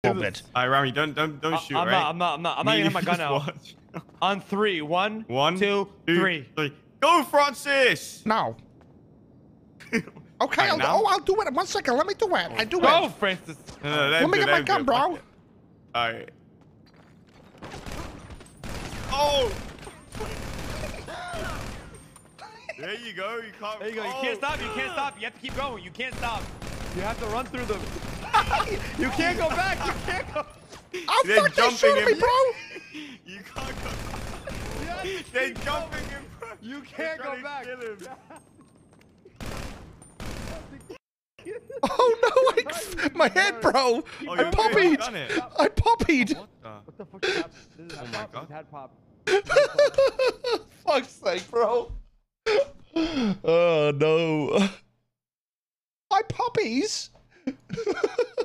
Bobcat. Alright, Rami, don't shoot, I'm right? not gonna have my gun out. On 3. 1, 2, 3. Go, Francis! No. Okay, Right, I'll do it. 1 second, let me do it. I do Go, it. Francis. Let me get my gun, bro. Alright. Oh! There you go. You can't. There you go. You can't stop. You can't stop. You have to keep going. You can't stop. You have to run through them. You can't go back. You can't go. They're fucking shooting me, bro. You can't go. They're jumping him. You can't go back. Oh no! My head, bro. I poppied. I poppied. What the fuck is happening? This is my God. Head pop. Fuck's sake, bro. Oh no. My poppies.